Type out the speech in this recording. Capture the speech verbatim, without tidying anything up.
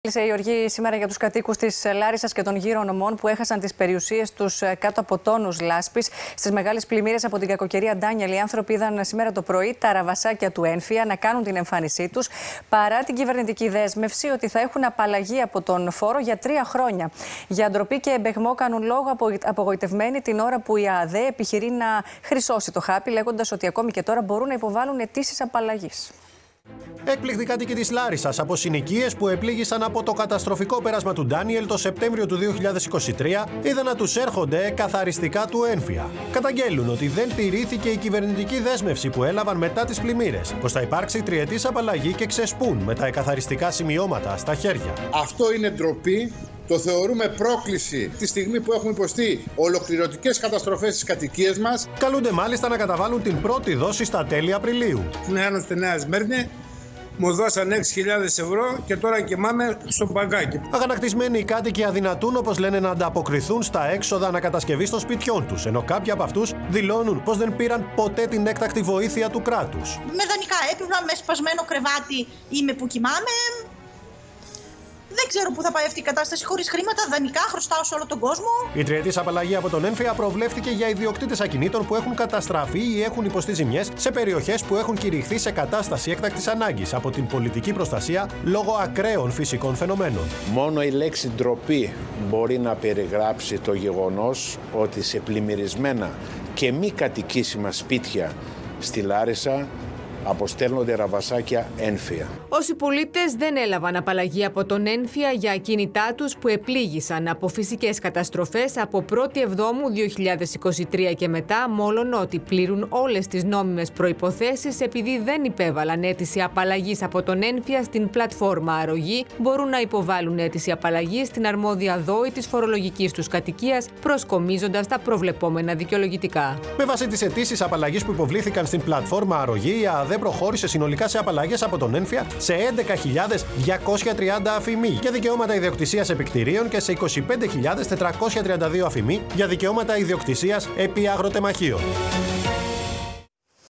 Κλείσε η οργή σήμερα για τους κατοίκους της Λάρισσας και των γύρω νομών που έχασαν τις περιουσίες τους κάτω από τόνους λάσπης στις μεγάλες πλημμύρες από την κακοκαιρία Ντάνιελ. Οι άνθρωποι είδαν σήμερα το πρωί τα ραβασάκια του Ένφια να κάνουν την εμφάνισή τους παρά την κυβερνητική δέσμευση ότι θα έχουν απαλλαγή από τον φόρο για τρία χρόνια. Για ντροπή και εμπεγμό κάνουν λόγο απογοητευμένοι την ώρα που η ΑΔΕ επιχειρεί να χρυσώσει το χάπι, λέγοντας ότι ακόμη και τώρα μπορούν να υποβάλουν αιτήσεις απαλλαγής. Έκπληκτοι κάτοικοι της Λάρισσας από συνοικίες που επλήγησαν από το καταστροφικό πέρασμα του Ντάνιελ το Σεπτέμβριο του δύο χιλιάδες είκοσι τρία είδαν να τους έρχονται καθαριστικά του Ένφια. Καταγγέλουν ότι δεν τηρήθηκε η κυβερνητική δέσμευση που έλαβαν μετά τις πλημμύρες, πως θα υπάρξει τριετής απαλλαγή και ξεσπούν με τα εκαθαριστικά σημειώματα στα χέρια. Αυτό είναι ντροπή. Το θεωρούμε πρόκληση τη στιγμή που έχουμε υποστεί ολοκληρωτικές καταστροφές στις κατοικίες μας. Καλούνται μάλιστα να καταβάλουν την πρώτη δόση στα τέλη Απριλίου. Στην Ένωση στη Νέα Σμύρνη μου δώσαν έξι χιλιάδες ευρώ και τώρα κοιμάμαι στο μπαγκάκι. Αγανακτισμένοι οι κάτοικοι αδυνατούν, όπως λένε, να ανταποκριθούν στα έξοδα ανακατασκευής των σπιτιών τους, ενώ κάποιοι από αυτούς δηλώνουν πως δεν πήραν ποτέ την έκτακτη βοήθεια του κράτους. Με δανεικά έπιπλα, με σπασμένο κρεβάτι είμαι που κοιμάμαι. Δεν ξέρω πού θα πάει αυτή η κατάσταση χωρίς χρήματα, δανεικά, χρωστάω σε όλο τον κόσμο. Η τριετής απαλλαγή από τον Ένφια προβλέφθηκε για ιδιοκτήτες ακινήτων που έχουν καταστραφεί ή έχουν υποστεί ζημιές σε περιοχές που έχουν κηρυχθεί σε κατάσταση έκτακτης ανάγκης από την πολιτική προστασία λόγω ακραίων φυσικών φαινομένων. Μόνο η λέξη ντροπή μπορεί να περιγράψει το γεγονός ότι σε πλημμυρισμένα και μη κατοικήσιμα σπίτια στη Λάρισα αποστέλνονται ραβασάκια Ένφια. Όσοι πολίτες δεν έλαβαν απαλλαγή από τον Ένφια για ακίνητά τους που επλήγησαν από φυσικές καταστροφές από πρώτη Εβδόμου δύο χιλιάδες είκοσι τρία και μετά, μόλον ότι πλήρουν όλες τις νόμιμες προϋποθέσεις επειδή δεν υπέβαλαν αίτηση απαλλαγής από τον Ένφια στην πλατφόρμα Αρρωγή, μπορούν να υποβάλουν αίτηση απαλλαγής στην αρμόδια δόη της φορολογικής τους κατοικίας, προσκομίζοντας τα προβλεπόμενα δικαιολογητικά. Με βάση τις αιτήσεις απαλλαγής που υποβλήθηκαν στην πλατφόρμα Αρρωγή, η ΑΔΕ προχώρησε συνολικά σε απαλλαγές από τον Ένφια σε έντεκα χιλιάδες διακόσια τριάντα αφημί για δικαιώματα ιδιοκτησίας επί κτηρίων και σε είκοσι πέντε χιλιάδες τετρακόσια τριάντα δύο αφημί για δικαιώματα ιδιοκτησίας επί αγροτεμαχίων.